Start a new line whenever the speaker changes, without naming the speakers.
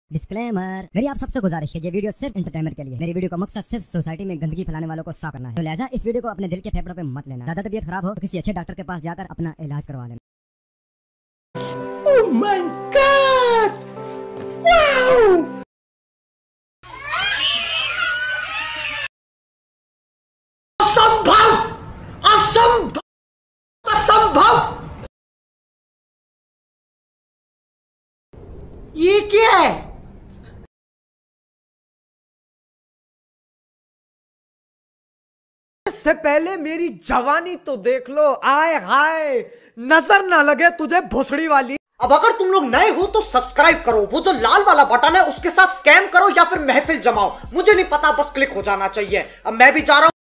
Disclaimer, मेरी आप सबसे गुजारिश है, ये वीडियो सिर्फ एंटरटेनमेंट के लिए। मेरी वीडियो का मकसद सिर्फ सोसाइटी में गंदगी फैलाने वालों को साफ करना है, तो लिहाजा इस वीडियो को अपने दिल के फेफड़ों पे मत लेना। ज्यादा तबीयत खराब हो तो किसी अच्छे डॉक्टर के पास जाकर अपना इलाज करवा लेना।
Oh my God! Wow! असंभव! असंभव! असंभव! ये क्या है? इससे पहले मेरी जवानी तो देख लो। आय हाय, नजर ना लगे तुझे भोसड़ी वाली। अब अगर तुम लोग नए हो तो सब्सक्राइब करो, वो जो लाल वाला बटन है उसके साथ स्कैम करो या फिर महफिल जमाओ, मुझे नहीं पता, बस क्लिक हो जाना चाहिए। अब मैं भी जा रहा हूं।